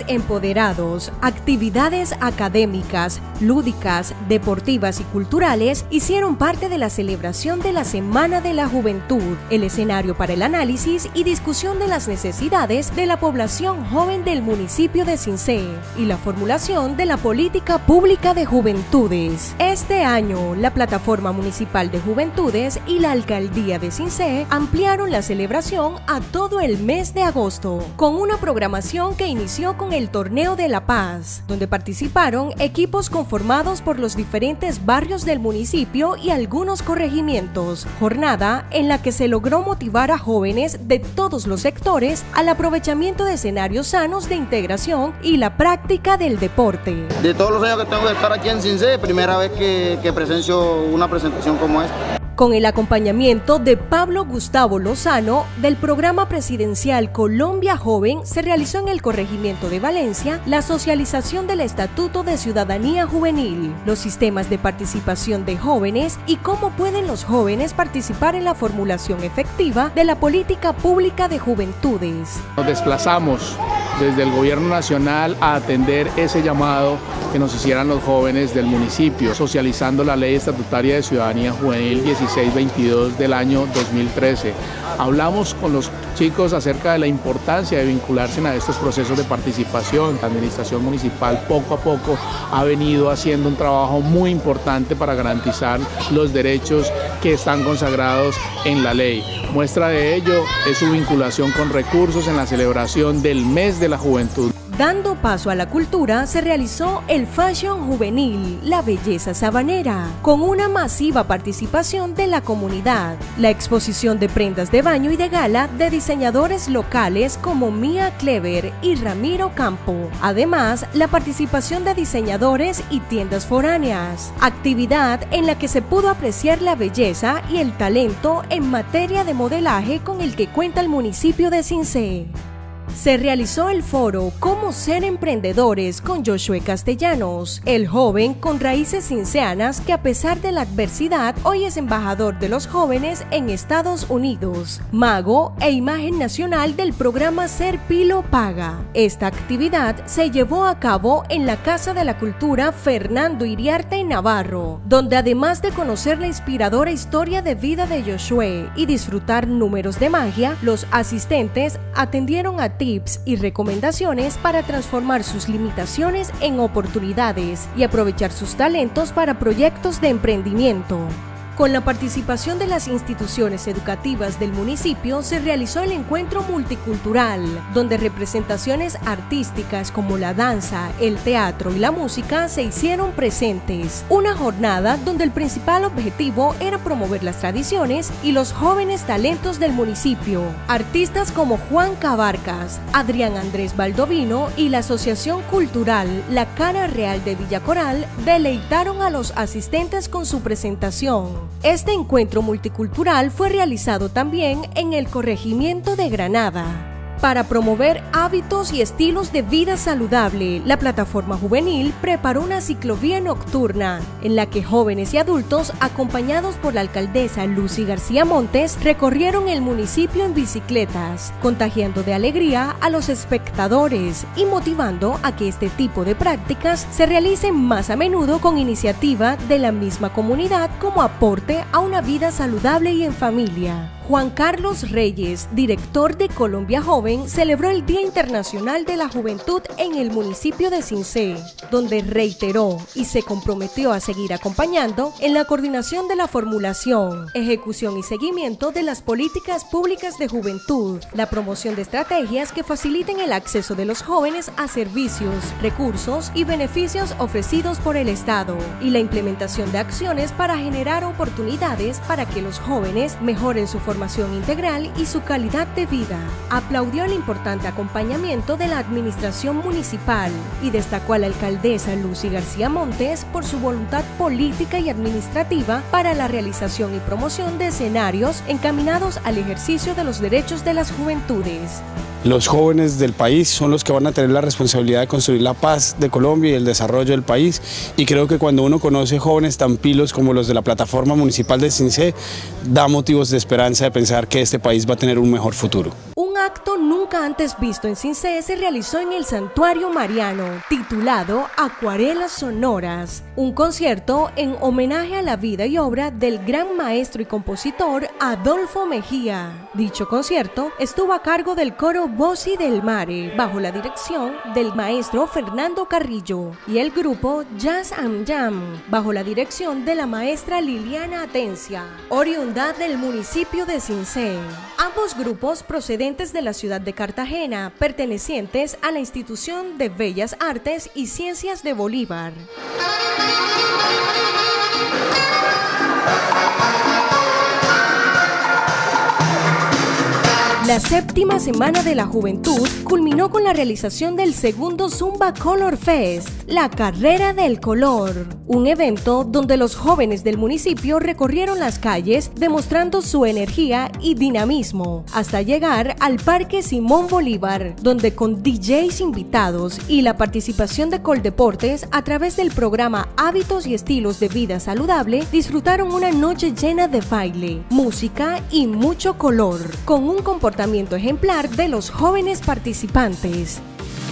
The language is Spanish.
empoderados, actividades académicas, lúdicas, deportivas y culturales hicieron parte de la celebración de la Semana de la Juventud, el escenario para el análisis y discusión de las necesidades de la población joven del municipio de Cincé y la formulación de la política pública de juventudes. Este año, la Plataforma Municipal de Juventudes y la Alcaldía de Cincé ampliaron la celebración a todo el mes de agosto, con una programación que inició con el Torneo de la Paz, donde participaron equipos conformados por los diferentes barrios del municipio y algunos corregimientos, jornada en la que se logró motivar a jóvenes de todos los sectores al aprovechamiento de escenarios sanos de integración y la práctica del deporte. De todos los años que tengo de estar aquí en Cincé, primera vez que presencio una presentación como esta. Con el acompañamiento de Pablo Gustavo Lozano del programa presidencial Colombia Joven, se realizó en el corregimiento de Valencia la socialización del Estatuto de Ciudadanía Juvenil, los sistemas de participación de jóvenes y cómo pueden los jóvenes participar en la formulación efectiva de la política pública de juventudes. Nos desplazamos desde el gobierno nacional a atender ese llamado que nos hicieran los jóvenes del municipio, socializando la Ley Estatutaria de Ciudadanía Juvenil 1622 del año 2013. Hablamos con los chicos acerca de la importancia de vincularse a estos procesos de participación. La administración municipal poco a poco ha venido haciendo un trabajo muy importante para garantizar los derechos que están consagrados en la ley. Muestra de ello es su vinculación con recursos en la celebración del Mes de la Juventud. Dando paso a la cultura, se realizó el Fashion Juvenil, la belleza sabanera, con una masiva participación de la comunidad, la exposición de prendas de baño y de gala de diseñadores locales como Mía Clever y Ramiro Campo, además la participación de diseñadores y tiendas foráneas, actividad en la que se pudo apreciar la belleza y el talento en materia de modelaje con el que cuenta el municipio de Cincé. Se realizó el foro Cómo ser emprendedores con Josué Castellanos, el joven con raíces cinceanas que a pesar de la adversidad hoy es embajador de los jóvenes en Estados Unidos, mago e imagen nacional del programa Ser Pilo Paga. Esta actividad se llevó a cabo en la Casa de la Cultura Fernando Iriarte en Navarro, donde además de conocer la inspiradora historia de vida de Josué y disfrutar números de magia, los asistentes atendieron a tips y recomendaciones para transformar sus limitaciones en oportunidades y aprovechar sus talentos para proyectos de emprendimiento. Con la participación de las instituciones educativas del municipio se realizó el encuentro multicultural, donde representaciones artísticas como la danza, el teatro y la música se hicieron presentes. Una jornada donde el principal objetivo era promover las tradiciones y los jóvenes talentos del municipio. Artistas como Juan Cabarcas, Adrián Andrés Baldovino y la Asociación Cultural La Cara Real de Villa Coral deleitaron a los asistentes con su presentación. Este encuentro multicultural fue realizado también en el corregimiento de Granada. Para promover hábitos y estilos de vida saludable, la Plataforma Juvenil preparó una ciclovía nocturna en la que jóvenes y adultos, acompañados por la alcaldesa Lucy García Montes, recorrieron el municipio en bicicletas, contagiando de alegría a los espectadores y motivando a que este tipo de prácticas se realicen más a menudo con iniciativa de la misma comunidad como aporte a una vida saludable y en familia. Juan Carlos Reyes, director de Colombia Joven, celebró el Día Internacional de la Juventud en el municipio de Cincé, donde reiteró y se comprometió a seguir acompañando en la coordinación de la formulación, ejecución y seguimiento de las políticas públicas de juventud, la promoción de estrategias que faciliten el acceso de los jóvenes a servicios, recursos y beneficios ofrecidos por el Estado, y la implementación de acciones para generar oportunidades para que los jóvenes mejoren su formación integral y su calidad de vida. Aplaudió el importante acompañamiento de la administración municipal y destacó a la alcaldesa Lucy García Montes por su voluntad política y administrativa para la realización y promoción de escenarios encaminados al ejercicio de los derechos de las juventudes. Los jóvenes del país son los que van a tener la responsabilidad de construir la paz de Colombia y el desarrollo del país, y creo que cuando uno conoce jóvenes tan pilos como los de la Plataforma Municipal de Cincé, da motivos de esperanza de pensar que este país va a tener un mejor futuro. Un Un acto nunca antes visto en Cincé se realizó en el Santuario Mariano, titulado Acuarelas Sonoras, un concierto en homenaje a la vida y obra del gran maestro y compositor Adolfo Mejía. Dicho concierto estuvo a cargo del coro Voci del Mare, bajo la dirección del maestro Fernando Carrillo, y el grupo Jazz and Jam, bajo la dirección de la maestra Liliana Atencia, oriunda del municipio de Cincé. Ambos grupos procedentes de la ciudad de Cartagena, pertenecientes a la Institución de Bellas Artes y Ciencias de Bolívar. La séptima Semana de la Juventud culminó con la realización del segundo Zumba Color Fest, la Carrera del Color, un evento donde los jóvenes del municipio recorrieron las calles demostrando su energía y dinamismo, hasta llegar al Parque Simón Bolívar, donde con DJs invitados y la participación de Coldeportes a través del programa Hábitos y Estilos de Vida Saludable, disfrutaron una noche llena de baile, música y mucho color, con un comportamiento ejemplar de los jóvenes participantes.